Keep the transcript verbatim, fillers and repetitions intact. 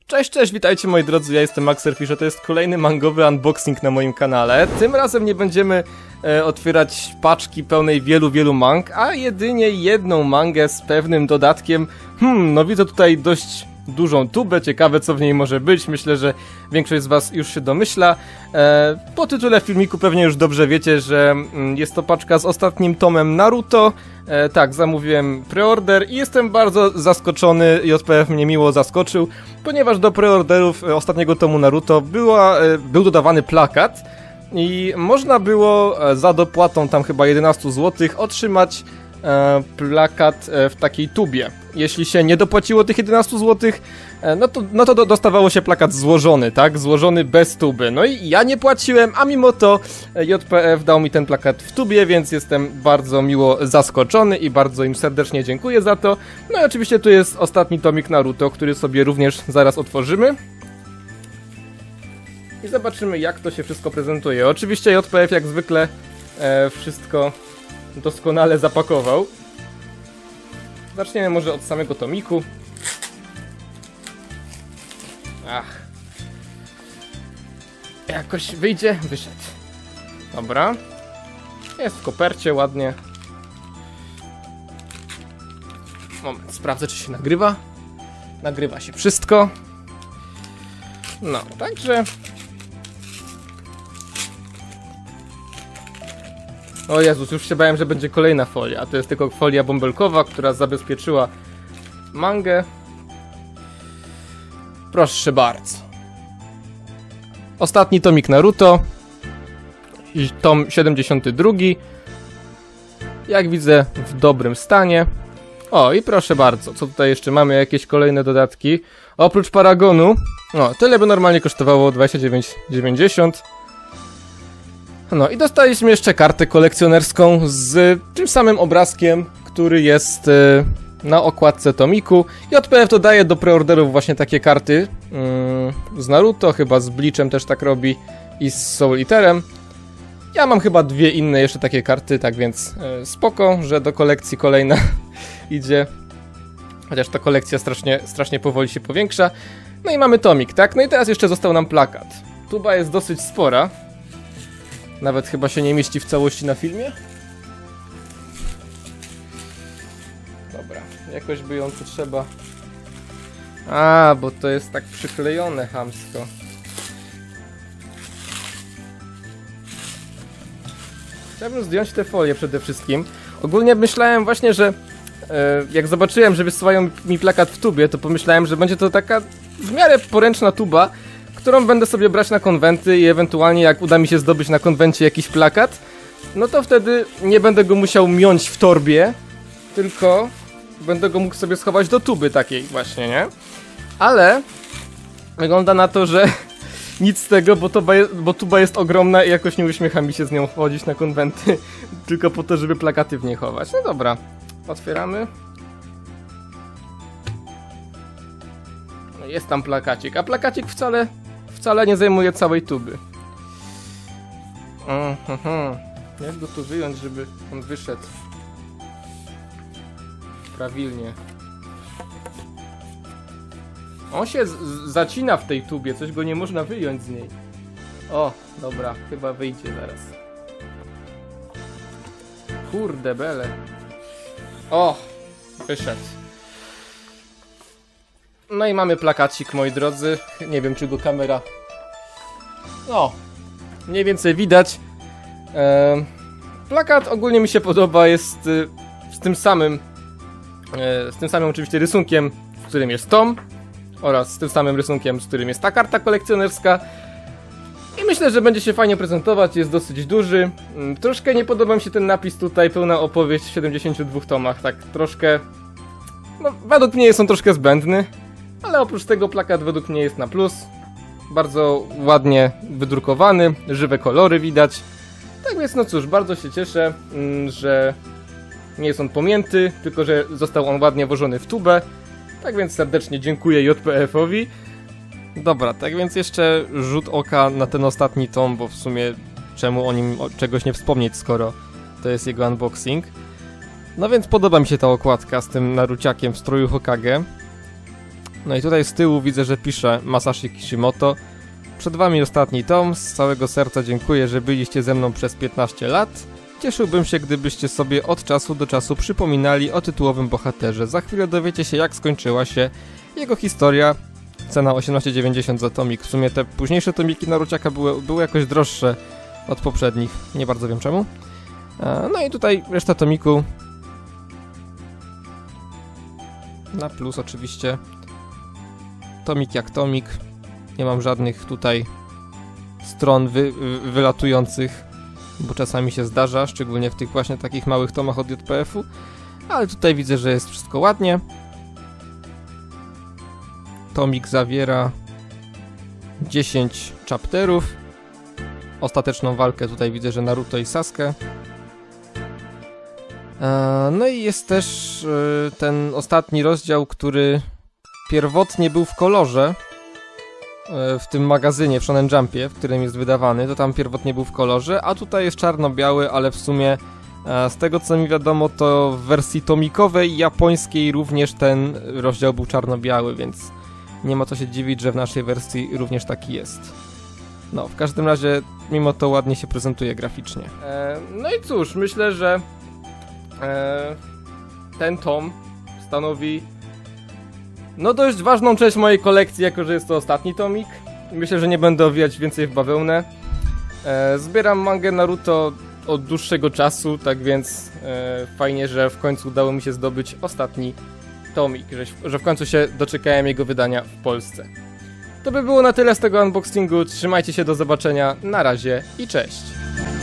Cześć, cześć, witajcie moi drodzy, ja jestem Maxerfish, a to jest kolejny mangowy unboxing na moim kanale. Tym razem nie będziemy e, otwierać paczki pełnej wielu, wielu mang, a jedynie jedną mangę z pewnym dodatkiem. Hmm, no widzę tutaj dość dużą tubę, ciekawe co w niej może być, myślę, że większość z was już się domyśla. E, po tytule filmiku pewnie już dobrze wiecie, że mm, jest to paczka z ostatnim tomem Naruto. E, tak, zamówiłem preorder i jestem bardzo zaskoczony, J P F mnie miło zaskoczył, ponieważ do preorderów ostatniego tomu Naruto była, e, był dodawany plakat i można było e, za dopłatą tam chyba jedenaście złotych otrzymać e, plakat e, w takiej tubie. Jeśli się nie dopłaciło tych jedenaście złotych, no to, no to do, dostawało się plakat złożony, tak? Złożony bez tuby. No i ja nie płaciłem, a mimo to J P F dał mi ten plakat w tubie, więc jestem bardzo miło zaskoczony i bardzo im serdecznie dziękuję za to. No i oczywiście tu jest ostatni tomik Naruto, który sobie również zaraz otworzymy. I zobaczymy, jak to się wszystko prezentuje. Oczywiście J P F jak zwykle e, wszystko doskonale zapakował. Zaczniemy może od samego tomiku. Ach. Jakoś wyjdzie? Wyszedł. Dobra. Jest w kopercie ładnie. Moment, sprawdzę, czy się nagrywa. Nagrywa się wszystko. No, także... O Jezus, już się bałem, że będzie kolejna folia, a to jest tylko folia bąbelkowa, która zabezpieczyła mangę. Proszę bardzo. Ostatni tomik Naruto. I tom siedemdziesiąty drugi. Jak widzę, w dobrym stanie. O, i proszę bardzo, co tutaj jeszcze mamy? Jakieś kolejne dodatki. Oprócz Paragonu. O, tyle by normalnie kosztowało dwadzieścia dziewięć dziewięćdziesiąt. No i dostaliśmy jeszcze kartę kolekcjonerską z tym samym obrazkiem, który jest y, na okładce tomiku. J P F dodaje do preorderów właśnie takie karty y, z Naruto, chyba z Bleachem też tak robi i z Soul Eaterem. Ja mam chyba dwie inne jeszcze takie karty, tak więc y, spoko, że do kolekcji kolejna idzie. Chociaż ta kolekcja strasznie, strasznie powoli się powiększa. No i mamy tomik, tak? No i teraz jeszcze został nam plakat. Tuba jest dosyć spora. Nawet chyba się nie mieści w całości na filmie. Dobra, jakoś by ją tu trzeba... A, bo to jest tak przyklejone chamsko. Chciałbym zdjąć tę folię przede wszystkim. Ogólnie myślałem właśnie, że e, jak zobaczyłem, że wysyłają mi plakat w tubie, to pomyślałem, że będzie to taka w miarę poręczna tuba, którą będę sobie brać na konwenty i ewentualnie jak uda mi się zdobyć na konwencie jakiś plakat, no to wtedy nie będę go musiał miąć w torbie, tylko będę go mógł sobie schować do tuby takiej właśnie, nie? Ale wygląda na to, że nic z tego, bo tuba, jest, bo tuba jest ogromna i jakoś nie uśmiecha mi się z nią chodzić na konwenty, tylko po to, żeby plakaty w niej chować. No dobra, otwieramy. No jest tam plakacik, a plakacik wcale... Wcale nie zajmuje całej tuby. Uh-huh. Jak go tu wyjąć, żeby on wyszedł prawilnie? On się zacina w tej tubie, coś go nie można wyjąć z niej. O, dobra, chyba wyjdzie zaraz. Kurde bele. O, wyszedł. No i mamy plakacik, moi drodzy. Nie wiem, czy go kamera... No, mniej więcej widać. Eee, plakat ogólnie mi się podoba, jest y, z tym samym... Y, z tym samym oczywiście rysunkiem, w którym jest tom. Oraz z tym samym rysunkiem, z którym jest ta karta kolekcjonerska. I myślę, że będzie się fajnie prezentować, jest dosyć duży. Y, troszkę nie podoba mi się ten napis tutaj, pełna opowieść w siedemdziesięciu dwóch tomach. Tak troszkę... No, według mnie jest on troszkę zbędny. Ale oprócz tego plakat według mnie jest na plus. Bardzo ładnie wydrukowany, żywe kolory widać. Tak więc no cóż, bardzo się cieszę, że nie jest on pomięty, tylko że został on ładnie włożony w tubę. Tak więc serdecznie dziękuję J P F-owi. Dobra, tak więc jeszcze rzut oka na ten ostatni tom, bo w sumie czemu o nim czegoś nie wspomnieć, skoro to jest jego unboxing. No więc podoba mi się ta okładka z tym Naruciakiem w stroju Hokage. No i tutaj z tyłu widzę, że pisze Masashi Kishimoto. Przed wami ostatni tom, z całego serca dziękuję, że byliście ze mną przez piętnaście lat. Cieszyłbym się, gdybyście sobie od czasu do czasu przypominali o tytułowym bohaterze. Za chwilę dowiecie się, jak skończyła się jego historia. Cena osiemnaście dziewięćdziesiąt za tomik. W sumie te późniejsze tomiki Naruciaka były, były jakoś droższe od poprzednich. Nie bardzo wiem czemu. No i tutaj reszta tomiku. Na plus oczywiście. Tomik jak tomik. Nie mam żadnych tutaj stron wy, wy, wylatujących, bo czasami się zdarza, szczególnie w tych właśnie takich małych tomach od J P F u. Ale tutaj widzę, że jest wszystko ładnie. Tomik zawiera dziesięć chapterów. Ostateczną walkę tutaj widzę, że Naruto i Sasuke. No i jest też ten ostatni rozdział, który pierwotnie był w kolorze w tym magazynie w Shonen Jumpie, w którym jest wydawany, to tam pierwotnie był w kolorze, a tutaj jest czarno-biały, ale w sumie z tego co mi wiadomo, to w wersji tomikowej japońskiej również ten rozdział był czarno-biały, więc nie ma co się dziwić, że w naszej wersji również taki jest. No, w każdym razie mimo to ładnie się prezentuje graficznie. E, no i cóż, myślę, że e, ten tom stanowi no dość ważną część mojej kolekcji, jako że jest to ostatni tomik. Myślę, że nie będę owijać więcej w bawełnę. E, zbieram mangę Naruto od dłuższego czasu, tak więc e, fajnie, że w końcu udało mi się zdobyć ostatni tomik, że, że w końcu się doczekałem jego wydania w Polsce. To by było na tyle z tego unboxingu, trzymajcie się, do zobaczenia, na razie i cześć!